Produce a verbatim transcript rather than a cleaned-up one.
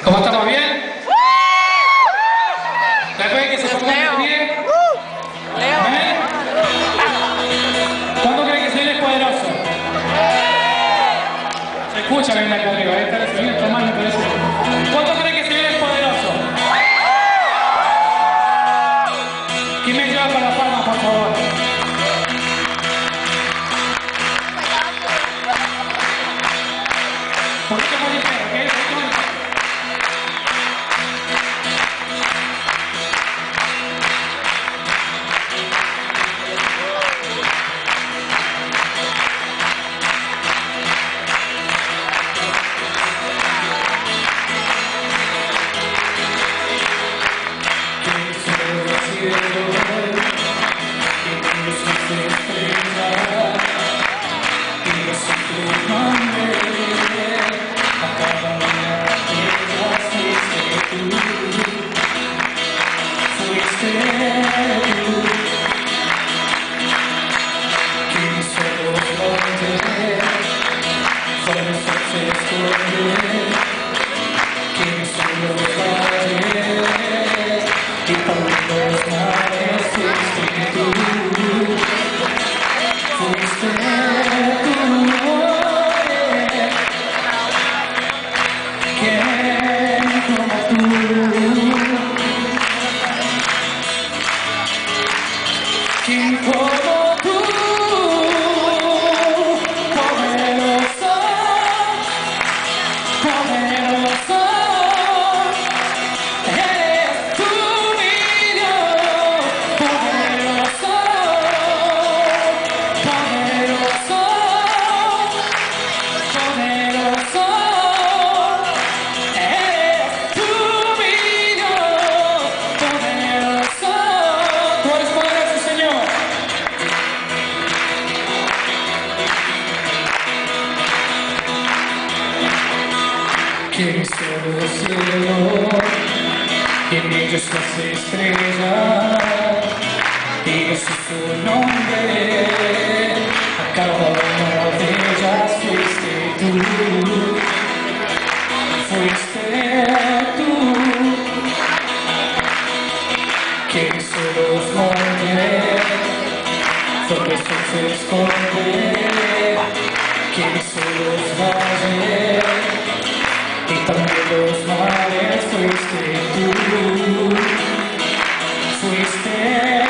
¿Cómo estamos? ¿Bien? ¿Después que se pongan de pie? ¿Eh? ¿Cuándo creen que soy el poderoso? Se escucha bien acá arriba, ¿eh? Está bien tomando, pero eso. ¿Cuánto creen que soy el poderoso? ¿Quién me lleva para la palma, por favor? Un poquito más ligero, ¿ok? Un poquito más ligero. ¿Quién como tú, poderoso, poderoso, eres tú mi Dios, poderoso, poderoso, poderoso, eres tú mi Dios, poderoso, tú eres poderoso, Señor. Que sobre el cielo y en ellos las estrellas, diga su nombre, a cada una de ellas fuiste tú, fuiste tú, que sobre los montes, sobre estos se esconde, que sobre los valles, y también los mares fuiste tú, fuiste